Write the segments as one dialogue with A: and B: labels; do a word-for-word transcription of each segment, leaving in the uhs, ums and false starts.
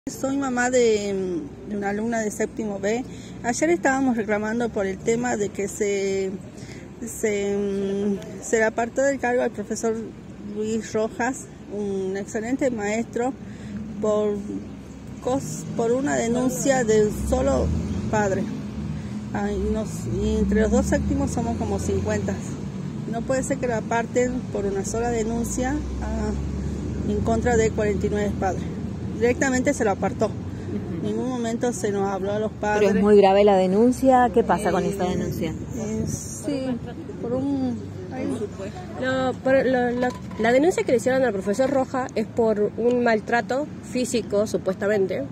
A: Soy mamá de, de una alumna de séptimo B. Ayer estábamos reclamando por el tema de que se, se, se le apartó del cargo al profesor Luis Rojas, un excelente maestro, por, por una denuncia de un solo padre. Ah, y, nos, y entre los dos séptimos somos como cincuenta. No puede ser que lo aparten por una sola denuncia ah, en contra de cuarenta y nueve padres. Directamente se lo apartó. Uh-huh. En ningún momento se nos habló a los padres.
B: Pero es muy grave la denuncia. ¿Qué pasa eh, con esta denuncia?
A: Eh, sí, por un...
C: No, por, lo, lo, la denuncia que le hicieron al profesor Rojas es por un maltrato físico, supuestamente.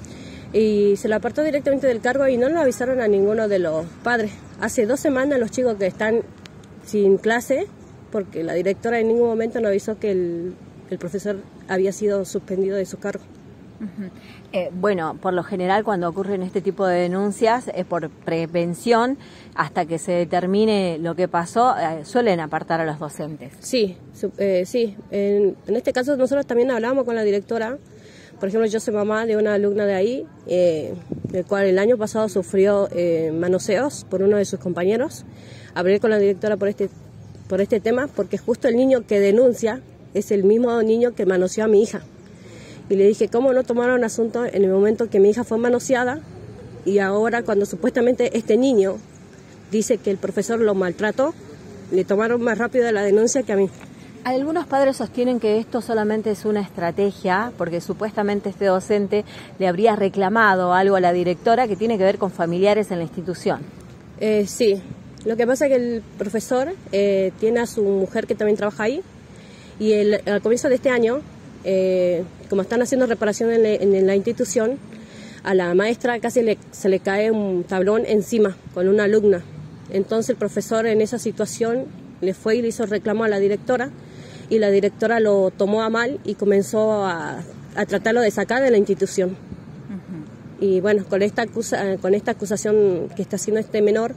C: Y se lo apartó directamente del cargo y no lo avisaron a ninguno de los padres. Hace dos semanas los chicos que están sin clase, porque la directora en ningún momento no avisó que el, el profesor había sido suspendido de su cargo.
B: Uh-huh. eh, bueno, por lo general cuando ocurren este tipo de denuncias es por prevención, hasta que se determine lo que pasó, eh, suelen apartar a los docentes.
C: Sí, eh, sí. En, en este caso nosotros también hablamos con la directora. Por ejemplo, yo soy mamá de una alumna de ahí, eh, el cual el año pasado sufrió eh, manoseos por uno de sus compañeros. Hablé con la directora por este, por este tema, porque justo el niño que denuncia es el mismo niño que manoseó a mi hija. Y le dije, ¿cómo no tomaron asunto en el momento que mi hija fue manoseada? Y ahora, cuando supuestamente este niño dice que el profesor lo maltrató, le tomaron más rápido la denuncia que a mí.
B: Algunos padres sostienen que esto solamente es una estrategia, porque supuestamente este docente le habría reclamado algo a la directora que tiene que ver con familiares en la institución.
C: Eh, sí, lo que pasa es que el profesor eh, tiene a su mujer que también trabaja ahí, y el, al comienzo de este año, eh, como están haciendo reparación en, le, en la institución, a la maestra casi le, se le cae un tablón encima con una alumna. Entonces el profesor en esa situación le fue y le hizo reclamo a la directora, y la directora lo tomó a mal y comenzó a, a tratarlo de sacar de la institución. Uh-huh. Y bueno, con esta, acusa, con esta acusación que está haciendo este menor,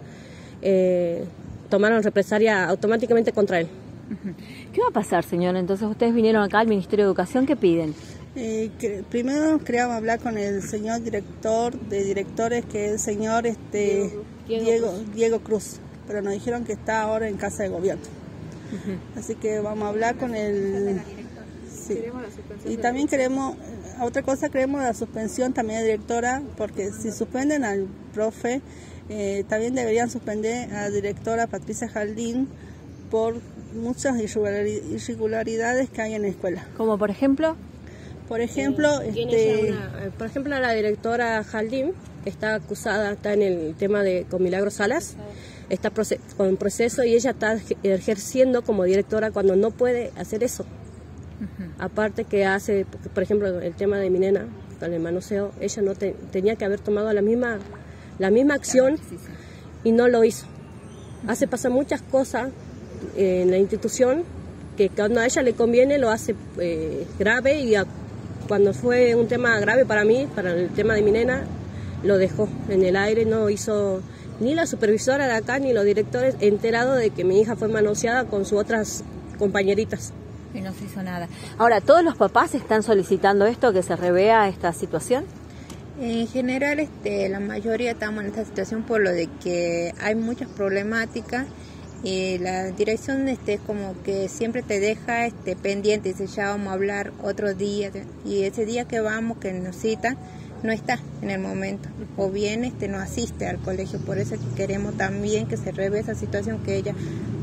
C: eh, tomaron represalia automáticamente contra él.
B: Uh-huh. ¿Qué va a pasar, señora? Entonces ustedes vinieron acá al Ministerio de Educación, ¿qué piden?
A: Eh, que, primero queríamos hablar con el señor director de directores, que es el señor este, Diego, Diego, Diego, Diego Cruz, pero nos dijeron que está ahora en casa de gobierno. Uh-huh. Así que vamos a hablar con el... Sí. Y también queremos, otra cosa, queremos la suspensión también de directora, porque si suspenden al profe, eh, también deberían suspender a la directora Patricia Jardín por muchas irregularidades que hay en la escuela.
B: ¿Como por ejemplo?
A: Por ejemplo,
C: eh,
A: este...
C: una, por ejemplo, la directora Jardín está acusada, está en el tema de con Milagros Salas, está con proceso, y ella está ejerciendo como directora cuando no puede hacer eso. Uh-huh. Aparte que hace, por ejemplo, el tema de mi nena, con el manoseo, ella no te, tenía que haber tomado la misma, la misma acción y no lo hizo. Uh-huh. Hace pasar muchas cosas eh, en la institución que cuando a ella le conviene lo hace eh, grave, y a, cuando fue un tema grave para mí, para el tema de mi nena, lo dejó en el aire, no hizo... Ni la supervisora de acá ni los directores enterados de que mi hija fue manoseada con sus otras compañeritas.
B: Y no se hizo nada. Ahora, ¿todos los papás están solicitando esto, que se revea esta situación?
D: En general, este, la mayoría estamos en esta situación por lo de que hay muchas problemáticas, y la dirección este, como que siempre te deja este, pendiente, y dice, ya vamos a hablar otro día, y ese día que vamos, que nos citan, no está en el momento, o bien este no asiste al colegio. Por eso es que queremos también que se revee esa situación, que ella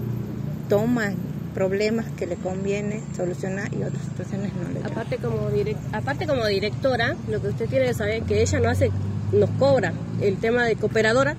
D: toma problemas que le conviene solucionar y otras situaciones no le.
C: Aparte como direct, aparte como directora, lo que usted tiene que saber es que ella no hace, nos cobra el tema de cooperadora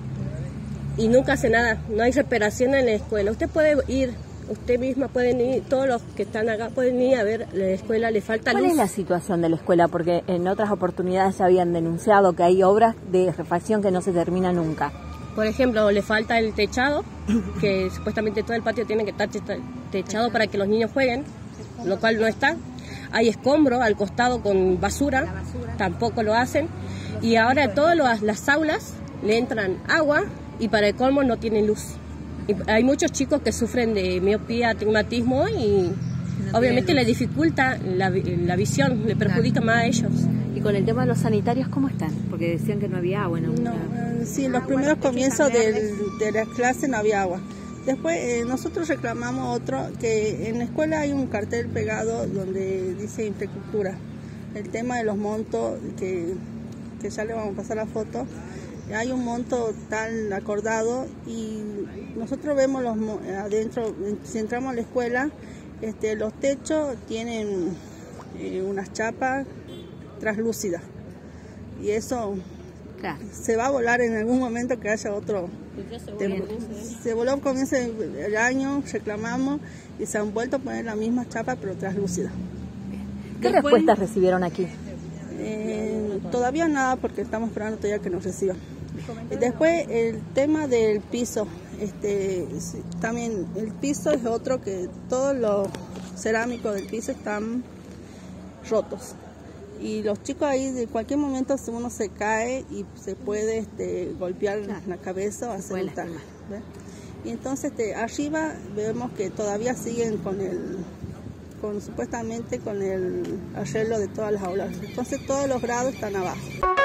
C: y nunca hace nada, no hay reparación en la escuela. Usted puede ir, usted misma pueden ir, todos los que están acá pueden ir a ver la escuela, le falta luz.
B: ¿Cuál es la situación de la escuela? Porque en otras oportunidades ya habían denunciado que hay obras de refacción que no se termina nunca.
C: Por ejemplo, le falta el techado, que supuestamente todo el patio tiene que estar techado para que los niños jueguen, lo cual no está. Hay escombros al costado con basura, tampoco lo hacen. Y ahora todas las aulas le entran agua, y para el colmo no tienen luz. Y hay muchos chicos que sufren de miopía, astigmatismo, y no obviamente les dificulta la, la visión, le perjudica más a ellos.
B: ¿Y con el tema de los sanitarios cómo están? Porque decían que no había agua. No,
A: no eh, sí, en los primeros comienzos del, de las clases no había agua. Después eh, nosotros reclamamos otro, que en la escuela hay un cartel pegado donde dice infraestructura. El tema de los montos, que, que ya le vamos a pasar la foto, hay un monto tal acordado y nosotros vemos los adentro, si entramos a la escuela, este, los techos tienen eh, unas chapas translúcidas y eso claro. Se va a volar en algún momento que haya otro. Se, se voló al comienzo del año, reclamamos y se han vuelto a poner la misma chapa pero translúcida.
B: ¿Qué Después, respuestas recibieron aquí?
A: Eh, todavía nada porque estamos esperando todavía que nos reciban. Después el tema del piso, este, también el piso es otro que todos los cerámicos del piso están rotos. Y los chicos ahí de cualquier momento uno se cae y se puede este, golpear claro. la cabeza o hacer un tal. Y entonces este, arriba vemos que todavía siguen con el, con supuestamente con el arreglo de todas las aulas. Entonces todos los grados están abajo.